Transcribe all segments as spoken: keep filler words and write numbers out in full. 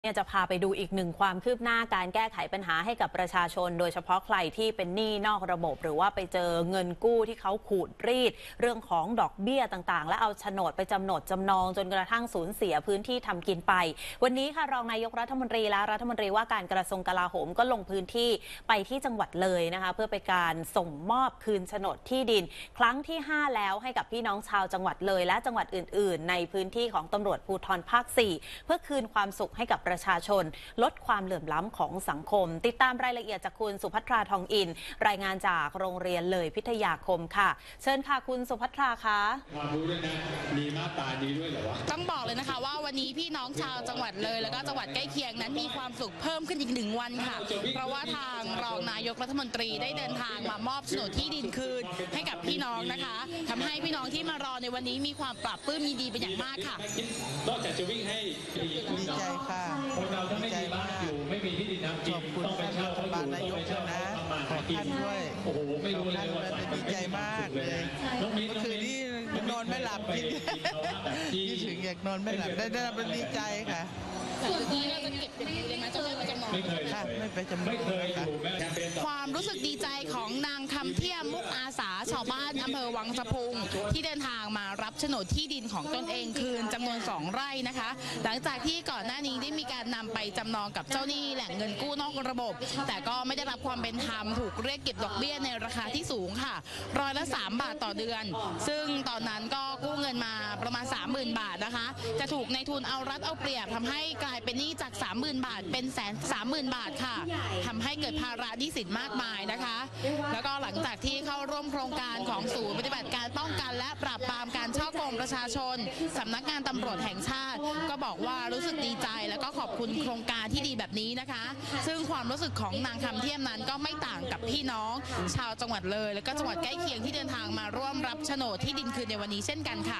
เนี่ยจะพาไปดูอีกหนึ่งความคืบหน้าการแก้ไขปัญหาให้กับประชาชนโดยเฉพาะใครที่เป็นหนี้นอกระบบหรือว่าไปเจอเงินกู้ที่เขาขูดรีดเรื่องของดอกเบี้ยต่างๆและเอาโฉนดไปจำหนดจำนองจนกระทั่งสูญเสียพื้นที่ทำกินไปวันนี้ค่ะรองนายกรัฐมนตรีและรัฐมนตรีว่าการกระทรวงกลาโหมก็ลงพื้นที่ไปที่จังหวัดเลยนะคะเพื่อเป็นการส่งมอบคืนโฉนดที่ดินครั้งที่ห้าแล้วให้กับพี่น้องชาวจังหวัดเลยและจังหวัดอื่นๆในพื้นที่ของตำรวจภูธรภาคสี่เพื่อคืนความสุขให้กับประชาชนลดความเหลื่อมล้ำของสังคมติดตามรายละเอียดจากคุณสุภัทราทองอินรายงานจากโรงเรียนเลยพิทยาคมค่ะเชิญค่ะคุณสุภัทราคะความรู้ด้วยนะมีมาตราดีด้วยเหรอวะต้องบอกเลยนะคะว่าวันนี้พี่น้องชาวจังหวัดเลยแล้วก็จังหวัดใกล้เคียงนั้นมีความสุขเพิ่มขึ้นอีกหนึ่งวันค่ะเพราะว่าทางรองนายกรัฐมนตรีได้เดินทางมามอบโฉนดที่ดินคืนให้กับพี่น้องนะคะทำให้พี่น้องที่มารอในวันนี้มีความปรับปลื้มยินดีเป็นอย่างมากค่ะนอกจากจะวิ่งให้ดีใจค่ะคนเราถ้าไม่มีบ้านอยู่ไม่มีที่ดินทำกินต้องไปเช่าเขาอยู่ต้องไปเช่าเขาทำมาหากินด้วยโอ้โหไม่รู้เลยว่าดีใจมากเลยเมื่อคืนนี้นอนไม่หลับคิดคิดถึงอยากนอนไม่หลับได้ได้เป็นดีใจค่ะส่วนนี้เราจะเก็บเป็นเลยไหมจะไม่ไปจำนองไม่เคยค่ะไม่ไปจำนองไม่เคยอยู่แม้ความรู้สึกดีใจของนางคำเทียมมุกอาสาชาวบ้านอำเภอวังสะพุงที่เดินทางมารับโฉนดที่ดินของตนเองคืนจำนวนสองไร่นะคะหลังจากที่ก่อนหน้านี้ได้มีการนำไปจำนองกับเจ้าหนี้แหล่งเงินกู้นอกระบบแต่ก็ไม่ได้รับความเป็นธรรมถูกเรียกเก็บดอกเบี้ยในราคาที่สูงค่ะร้อยละสามบาทต่อเดือนซึ่งตอนนั้นก็กู้เงินมาประมาณ สามหมื่น บาทนะคะจะถูกในทุนเอารัดเอาเปรียบทำให้กลายเป็นหนี้จาก สามหมื่น บาทเป็นแสนสามหมื่นบาทค่ะทำให้เกิดภาระหนี้สินมากมายนะคะแล้วก็หลังจากที่เข้าร่วมโครงการของศูนย์ปฏิบัติการป้องกันและปราบปรามการฉ้อโกงประชาชนสำนักงานตำรวจแห่งชาติก็บอกว่ารู้สึกดีใจแล้วก็ขอบคุณโครงการที่ดีแบบนี้นะคะซึ่งความรู้สึกของนางคำเทียมนั้นก็ไม่ต่างกับพี่น้องชาวจังหวัดเลยแล้วก็จังหวัดใกล้เคียงที่เดินทางมาร่วมรับโฉนดที่ดินคืนในวันนี้เช่นกันค่ะ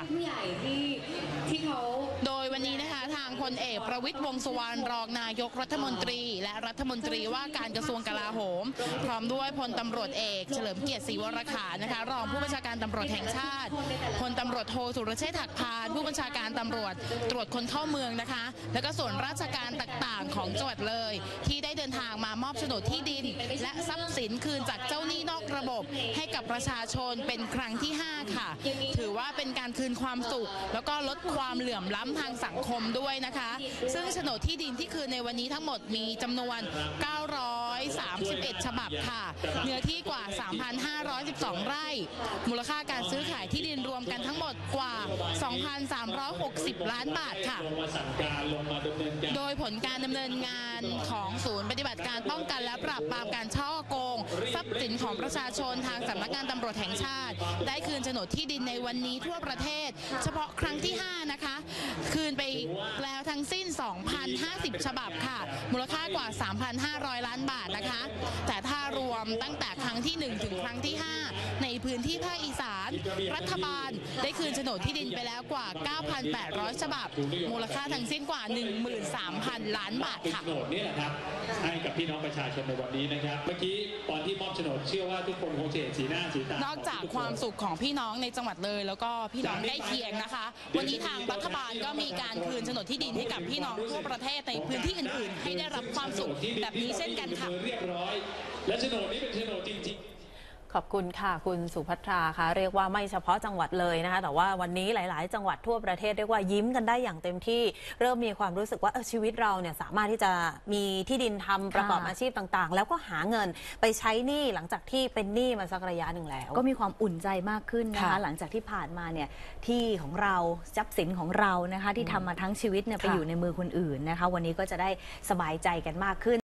โดยวันนี้นะคะทางพลเอกประวิตรวงษ์สุวรรณรองนายกรัฐมนตรีและรัฐมนตรีว่าการกระทรวงกลาโหมพร้อมด้วยพลตำรวจเอกเฉลิมเกียรติศรีวรขานนะคะรองผู้บัญชาการตำรวจแห่งชาติพลตำรวจโทสุรเชษฐ์หักพานผู้บัญชาการตำรวจตรวจคนเข้าเมืองนะคะแล้วก็ส่วนราชการต่างๆของจังหวัดเลยที่ได้เดินทางมามอบโฉนดที่ดินและทรัพย์สินคืนจากเจ้าหนี้นอกระบบให้กับประชาชนเป็นครั้งที่ห้าค่ะถือว่าเป็นการคืนความสุขแล้วก็ลดความเหลื่อมล้ำทางสังคมด้วยนะคะซึ่งโฉนดที่ดินที่คืนในวันนี้ทั้งหมดมีจำนวนเก้าร้อยสามสิบเอ็ดฉบับค่ะเนื้อที่กว่า สามพันห้าร้อยสิบสอง ไร่มูลค่าการซื้อขายที่ดินรวมกันทั้งหมดกว่า สองพันสามร้อยหกสิบ ล้านบาทค่ะโดยผลการดำเนินงานของศูนย์ปฏิบัติการป้องกันและปราบปรามการฉ้อโกงทรัพย์สินของประชาชนทางสำนักงานตำรวจแห่งชาติได้คืนโฉนดที่ดินในวันนี้ทั่วประเทศเฉพาะครั้งที่ห้านะคะคืนไปแล้วทั้งสิ้น สองพันห้าสิบ ฉบับค่ะมูลค่ากว่า สามพันห้าร้อย ล้านบาทนะคะแต่ถ้ารวมตั้งแต่ครั้งที่หนึ่งถึงครั้งที่ห้าในพื้นที่ภาคอีสานรัฐบาลได้คืนโฉนดที่ดินไปแล้วกว่า เก้าพันแปดร้อย ฉบับมูลค่าทั้งสิ้นกว่า หนึ่งหมื่นสามพัน ล้านบาทค่ะโฉนดนี่แหละครับให้กับพี่น้องประชาชนในวันนี้นะครับเมื่อกี้ตอนที่มอบโฉนดเชื่อว่าทุกคนคงจะเห็นสีหน้าสีตานอกจากความสุขของพี่น้องในจังหวัดเลยแล้วก็พี่น้องใกล้เคียงนะคะวันนี้ทางรัฐบาลก็มีการคืนโฉนดที่ดินให้กับพี่น้องทั่วประเทศในพื้นที่อื่นๆให้ได้รับความสุขแบบนี้เช่นกันค่ะเรียบร้อยและโฉนดนี้เป็นโฉนดจริงๆขอบคุณค่ะคุณสุภัทราค่ะเรียกว่าไม่เฉพาะจังหวัดเลยนะคะแต่ว่าวันนี้หลายๆจังหวัดทั่วประเทศเรียกว่ายิ้มกันได้อย่างเต็มที่เริ่มมีความรู้สึกว่าชีวิตเราเนี่ยสามารถที่จะมีที่ดินทำประกอบอาชีพต่างๆแล้วก็หาเงินไปใช้หนี้หลังจากที่เป็นหนี้มาสักระยะหนึ่งแล้วก็มีความอุ่นใจมากขึ้นนะคะหลังจากที่ผ่านมาเนี่ยที่ของเราทรัพย์สินของเรานะคะที่ทำมาทั้งชีวิตเนี่ยไปอยู่ในมือคนอื่นนะคะวันนี้ก็จะได้สบายใจกันมากขึ้น